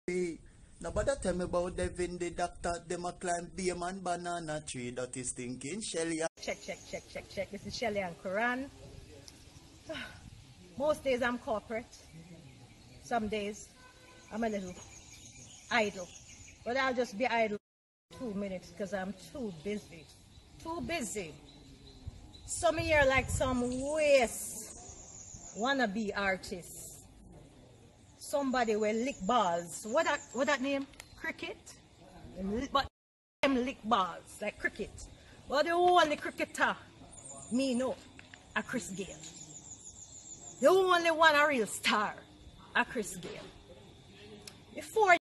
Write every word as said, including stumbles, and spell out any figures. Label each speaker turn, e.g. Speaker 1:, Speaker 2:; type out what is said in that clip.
Speaker 1: Hey, nobody tell me about Devin, the doctor, them a climb beer man banana tree that is thinking. Shelly-Ann.
Speaker 2: Check, check, check, check, check. This is Shelly-Ann Curran. Most days I'm corporate. Some days I'm a little idle. But I'll just be idle for two minutes because I'm too busy. Too busy. Some here like some waste wannabe artists. Somebody will lick balls. What that what that name? Cricket? But them lick balls like cricket. But the only cricketer me know a Chris Gale. The only one a real star a Chris Gale. Before